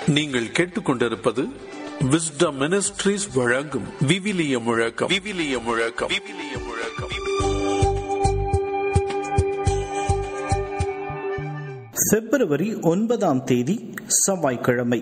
நீங்கள் கேட்டுக்கொண்டிருப்பது wisdom ministries வழங்கும் விவிலிய முழக்கம். பிப்ரவரி 9 செவ்வாய்க்கிழமை.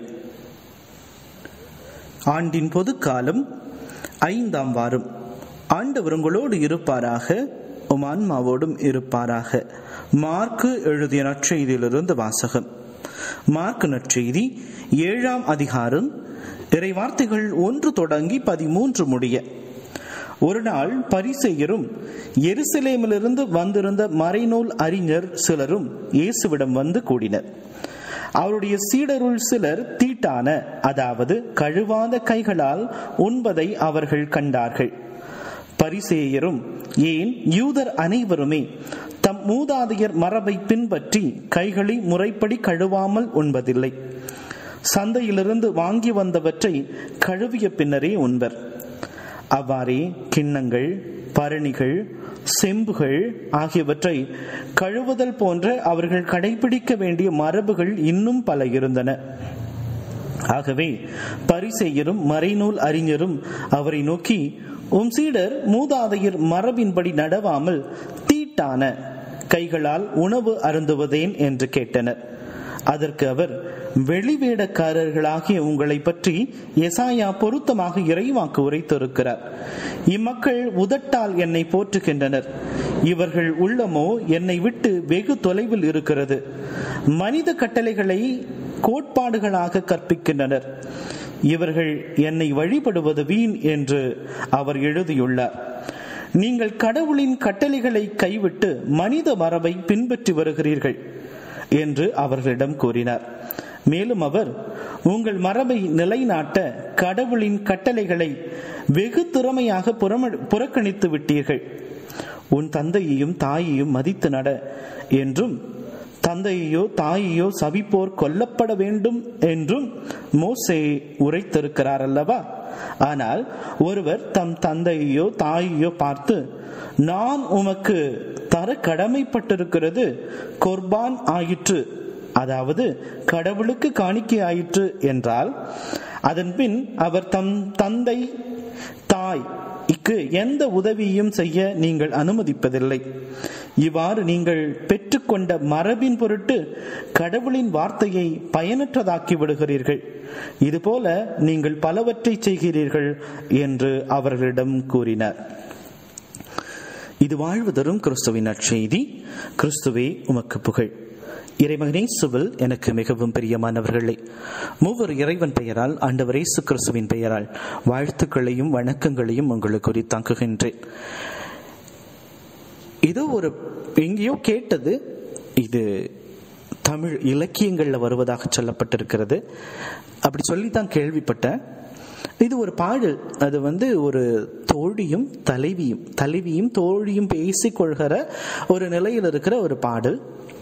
ஆண்டின் பொதுக்காலம் 5ஆம் வாரம். ஆண்டவர் உங்களோடு இருப்பாராக, உம் ஆன்மாவோடும் இருப்பாராக. மார்க்கு எழுதிய நற்செய்தியிலிருந்து வாசகம். மார்க்கு நற்செய்தி 7ஆம் அதிகாரம், இறைவார்த்தைகள் 1 தொடங்கி 13 முடிய. ஒரு நாள் பரிசேயரும் எருசலேமிலிருந்து வந்திருந்த மறைநூல் அறிஞர் சிலரும் இயேசுவிடம் வந்து கூடினர். அவருடைய சீடருள் சிலர் தீட்டான, அதாவது கழுவாத கைகளால் உண்பதை அவர்கள் கண்டார்கள். பரிசேயரும் ஏன் யூதர் அனைவருமே தம் மூதாதையர் மரபை பின்பற்றி கைகளை முறைப்படி கழுவாமல் உண்பதில்லை. சந்தையிலிருந்து வாங்கி வந்தவற்றை கழுவிய பின்னரே உண்பர். அவ்வாறே கிண்ணங்கள், பரணிகள், செம்புகள் ஆகியவற்றை கழுவுதல் போன்ற அவர்கள் கடைபிடிக்க வேண்டிய மரபுகள் இன்னும் பல இருந்தன. ஆகவே பரிசேயரும் மறைநூல் அறிஞரும் அவரை நோக்கி, உம் சீடர் மூதாதையர் மரபின்படி நடவாமல் தீட்டான கைகளால் உணவு அருந்துவதேன் என்று கேட்டனர். அதற்கு அவர், வெளிவேடக்காரர்களாகிய உங்களை பற்றி எசாயா பொருத்தமாக இறைவாக்கு உரைத்திருக்கிறார். இம்மக்கள் உதட்டால் என்னை போற்றுகின்றனர், இவர்கள் உள்ளமோ என்னை விட்டு வெகு தொலைவில் இருக்கிறது. மனித கட்டளைகளை கோட்பாடுகளாக கற்பிக்கின்றனர். இவர்கள் என்னை வழிபடுவது வீண் என்று அவர் எழுதியுள்ளார். நீங்கள் கடவுளின் கட்டளைகளை கைவிட்டு மனித மரபை பின்பற்றி வருகிறீர்கள் என்று அவர்களிடம் கூறினார். மேலும் அவர், உங்கள் மரபை நிலைநாட்ட கடவுளின் கட்டளைகளை வெகு திறமையாக புறக்கணித்து விட்டீர்கள். உன் தந்தையையும் தாயையும் மதித்து நட என்றும், தந்தையோ தாயையோ சபிப்போர் கொல்லப்பட வேண்டும் என்றும் மோசே உரைத்திருக்கிறார் அல்லவா? ஆனால் ஒருவர் தம் தந்தையோ தாயையோ பார்த்து, நான் உமக்கு தர கடமைப்பட்டிருக்கிறது குர்பான் ஆயிற்று, அதாவது கடவுளுக்கு காணிக்கை ஆயிற்று என்றால், அதன் பின் அவர் தம் தந்தை தாய்க்கு எந்த உதவியும் செய்ய நீங்கள் அனுமதிப்பதில்லை. இவ்வாறு நீங்கள் பெற்றுக்கொண்ட மரபின் பொருட்டு கடவுளின் வார்த்தையை பயனற்றதாக்கி விடுகிறீர்கள். இதுபோல நீங்கள் பலவற்றை செய்கிறீர்கள் என்று அவர்களிடம் கூறினார். இது வாழ்வு தரும் கிறிஸ்துவின் நற்செய்தி. கிறிஸ்துவே உமக்கு புகழ். இறைமகனே சுவில் எனக்கு மிகவும் பிரியமானவர்களே, மூவர் இறைவன் பெயரால், ஆண்டவர் இயேசு கிறிஸ்துவின் பெயரால் வாழ்த்துக்களையும் வணக்கங்களையும் உங்களுக்கு உரித்தாக்குகின்றேன். இதோ ஒரு எங்கேயோ கேட்டது, இது தமிழ் இலக்கியங்கள்ல வருவதாக சொல்லப்பட்டிருக்கிறது. அப்படி சொல்லித்தான் கேள்விப்பட்டேன். இது ஒரு பாடல். அது ஒரு தலைவியும் தோழியும் பேசிக்கொள்கிற ஒரு நிலையில் இருக்கிற ஒரு பாடல்.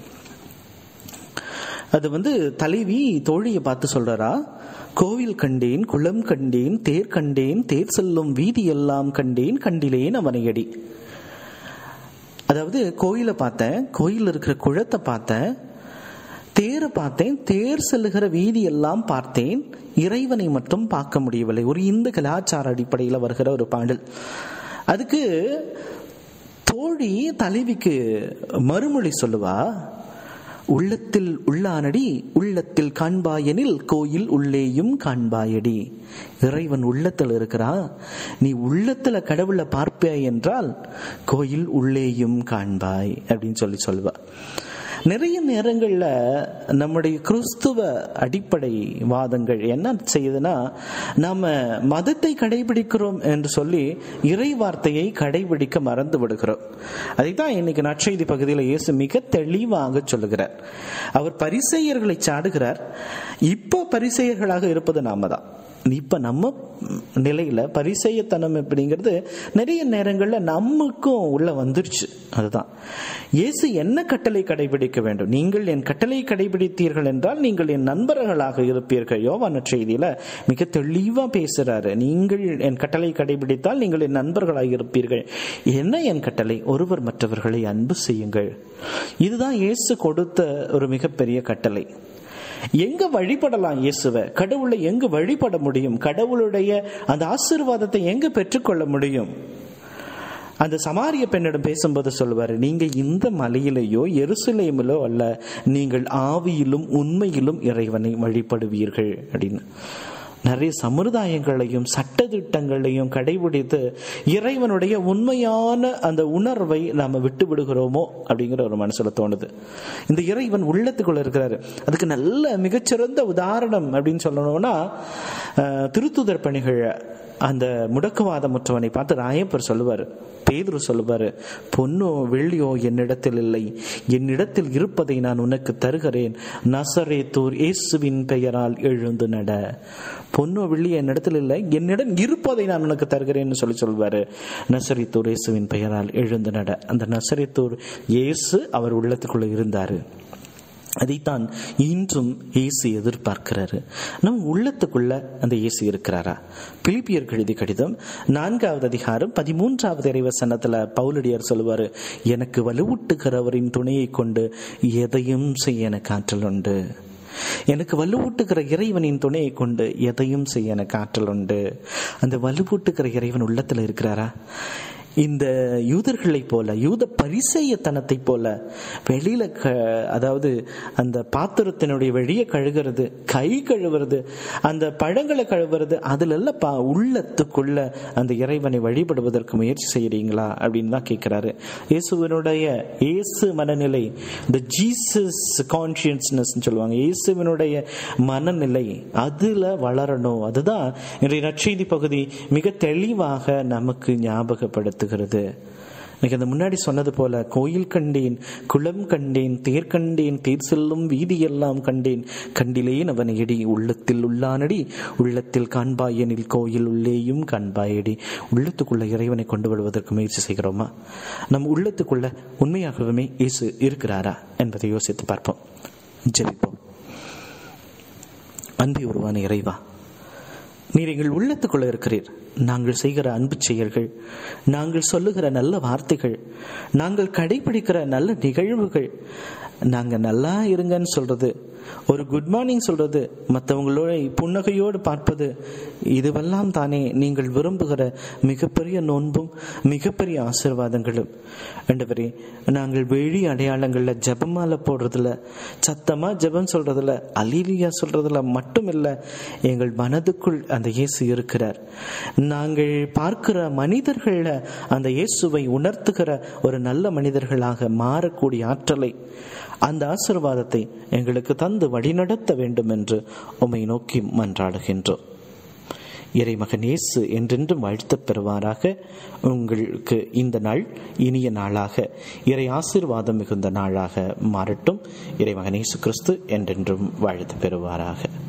அது தலைவி தோழியை பார்த்து சொல்றா, கோவில் கண்டேன், குளம் கண்டேன், தேர் கண்டேன், தேர் செல்லும் வீதி எல்லாம் கண்டேன், கண்டிலேன் அவனையடி. அதாவது கோயிலை பார்த்தேன், கோயில் இருக்கிற குளத்தை பார்த்தேன், தேரை பார்த்தேன், தேர் செல்லுகிற வீதி எல்லாம் பார்த்தேன், இறைவனை மட்டும் பார்க்க முடியவில்லை. ஒரு இந்து கலாச்சார அடிப்படையில் வருகிற ஒரு பாடல். அதுக்கு தோழி தலைவிக்கு மறுமொழி சொல்லுவா, உள்ளத்தில் உள்ளானடி உள்ளத்தில் காண்பாயெனில் கோயில் உள்ளேயும் காண்பாயடி. இறைவன் உள்ளத்தில் இருக்கிறா, நீ உள்ளத்துல கடவுளை பார்ப்பாய் என்றால் கோயில் உள்ளேயும் காண்பாய் அப்படின்னு சொல்லுவா. நிறைய நேரங்கள்ல நம்முடைய கிறிஸ்துவ அடிப்படை வாதங்கள் என்ன செய்யுதுன்னா, நாம மதத்தை கடைபிடிக்கிறோம் என்று சொல்லி இறை வார்த்தையை கடைபிடிக்க மறந்து விடுகிறோம். அதைத்தான் இன்னைக்கு நற்செய்தி பகுதியில் இயேசு மிக தெளிவாக சொல்லுகிறார். அவர் பரிசேயர்களை சாடுகிறார். இப்ப பரிசேயர்களாக இருப்பது நாம தான். இப்ப நம்ம நிலையில பரிசேயத்தனம் அப்படிங்கிறது நிறைய நேரங்கள்ல நமக்கும் உள்ள வந்துருச்சு. அதுதான் இயேசு என்ன கட்டளை கடைபிடிக்க வேண்டும். நீங்கள் என் கட்டளை கடைபிடித்தீர்கள் என்றால் நீங்கள் என் நண்பர்களாக இருப்பீர்கள். யோவான் நற்செய்தியில மிக தெளிவா பேசுறாரு. நீங்கள் என் கட்டளை கடைபிடித்தால் நீங்கள் என் நண்பர்களாக இருப்பீர்கள். என்ன என் கட்டளை? ஒருவர் மற்றவர்களை அன்பு செய்யுங்கள். இதுதான் இயேசு கொடுத்த ஒரு மிகப்பெரிய கட்டளை. எங்க வழிபடலாம் இயேசுவை? கடவுளை எங்க வழிபட முடியும்? கடவுளுடைய அந்த ஆசீர்வாதத்தை எங்க பெற்றுக்கொள்ள முடியும்? அந்த சமாரிய பெண்ணிடம் பேசும்போது சொல்லுவாரு, நீங்க இந்த மலையிலேயோ எருசலேமிலோ அல்ல, நீங்கள் ஆவியிலும் உண்மையிலும் இறைவனை வழிபடுவீர்கள் அப்படின்னு. நிறைய சம்பிரதாயங்களையும் சட்டதிட்டங்களையும் கடைபிடித்து இறைவனுடைய உண்மையான அந்த உணர்வை நாம விட்டு விடுகிறோமோ அப்படிங்கிற ஒரு மனசுல தோணுது. இந்த இறைவன் உள்ளத்துக்குள்ள இருக்கிறாரு. அதுக்கு நல்ல மிகச்சிறந்த உதாரணம் அப்படின்னு சொல்லணும்னா, திருத்துதர் பணிகள் அந்த முடக்குவாதமுற்றவனை பார்த்து ராயப்பர் சொல்லுவார், பேதுரு சொல்லுவாரு, பொன்னோ வெள்ளியோ என்னிடத்தில் இல்லை, என்னிடத்தில் இருப்பதை நான் உனக்கு தருகிறேன், நசரேத்தூர் இயேசுவின் பெயரால் எழுந்து நட. பொன்னோ வெள்ளி என்னிடத்தில் இல்லை, என்னிடம் இருப்பதை நான் உனக்கு தருகிறேன்னு சொல்லுவாரு. நசரேத்தூர் இயேசுவின் பெயரால் எழுந்து நட. அந்த நசரேத்தூர் இயேசு அவர் உள்ளத்துக்குள்ள இருந்தாரு. அதைத்தான் இன்றும் இயேசு எதிர்பார்க்கிறாரு. நம் உள்ளத்துக்குள்ள அந்த இயேசு இருக்கிறாரா? பிலிப்பியர் எழுதிய கடிதம் 4வது அதிகாரம் 13வது இறைவசனத்துல பவுலடியார் சொல்லுவாரு, எனக்கு வலுவூட்டுகிறவரின் துணையை கொண்டு எதையும் செய்ய எனக்கு ஆற்றல் உண்டு. எனக்கு வலுவூட்டுகிற இறைவனின் துணையை கொண்டு எதையும் செய்ய எனக்கு ஆற்றல் உண்டு. அந்த வலுவூட்டுகிற இறைவன் உள்ளத்துல இருக்கிறாரா? இந்த யூதர்களை போல, யூத பரிசேயத்தனத்தை போல வெளியில அதாவது அந்த பாத்திரத்தினுடைய வெளியே கழுகிறது, கை கழுவுறது, அந்த பழங்களை கழுவுறது, அதுல எல்லாம் உள்ளத்துக்குள்ள அந்த இறைவனை வழிபடுவதற்கு முயற்சி செய்யறீங்களா அப்படின்னு தான் கேட்கிறாரு. இயேசுவினுடைய இயேசு மனநிலை, இந்த ஜீசஸ் கான்சியஸ்னஸ் சொல்லுவாங்க, இயேசுவினுடைய மனநிலை அதுல வளரணும். அதுதான் இன்றைய நற்செய்தி பகுதி மிக தெளிவாக நமக்கு ஞாபகப்படுத்து. அந்த முன்னாடி சொன்னது போல, கோயில் கண்டேன், குளம் கண்டேன், தேர் கண்டேன், தேர் செல்லும் வீதி எல்லாம் கண்டேன், கண்டிலேன் அவனை எடி, உள்ளத்தில் உள்ளானடி, உள்ளத்தில் காண்பாயனில் கோயில் உள்ளேயும் காண்பாயடி. உள்ளத்துக்குள்ள இறைவனை கொண்டு வருவதற்கு முயற்சி செய்கிறோமா? நம் உள்ளத்துக்குள்ள உண்மையாகவே இயேசு இருக்கிறாரா என்பதை யோசித்து பார்ப்போம். ஜெபிப்போம். அன்பு உருவான இறைவா, நீர் எங்கள் உள்ளத்துக்குள்ள இருக்கிறீர். நாங்கள் செய்கிற அன்பு செயல்கள், நாங்கள் சொல்லுகிற நல்ல வார்த்தைகள், நாங்கள் கடைபிடிக்கிற நல்ல நிகழ்வுகள், நாங்க நல்லா இருங்கன்னு சொல்றது, ஒரு குட் மார்னிங் சொல்றது, மற்றவங்களோட புன்னகையோடு பார்ப்பது, இதுவெல்லாம் தானே நீங்கள் விரும்புகிற மிகப்பெரிய நோன்பும் மிகப்பெரிய ஆசீர்வாதங்களும். ஆண்டவரே, நாங்கள் வெளி அடையாளங்கள்ல ஜெபமால போடுறதுல, சத்தமா ஜெபம் சொல்றதுல, அல்லேலூயா சொல்றதுல மட்டும் இல்ல, எங்கள் மனதுக்குள் அந்த இயேசு இருக்கிறார். நாங்கள் பார்க்கிற மனிதர்கள அந்த இயேசுவை உணர்த்துகிற ஒரு நல்ல மனிதர்களாக மாறக்கூடிய ஆற்றலை, அந்த ஆசீர்வாதத்தை எங்களுக்கு தந்து வழிநடத்த வேண்டும் என்று உம்மை நோக்கி மன்றாடுகின்றோம். இறைமகன் இயேசு என்றென்றும் வாழ்த்தப் பெறுவாராக. உங்களுக்கு இந்த நாள் இனிய நாளாக, இறை ஆசீர்வாதம் மிகுந்த நாளாக மாறட்டும். இறைமகன் இயேசு கிறிஸ்து என்றென்றும் வாழ்த்து பெறுவாராக.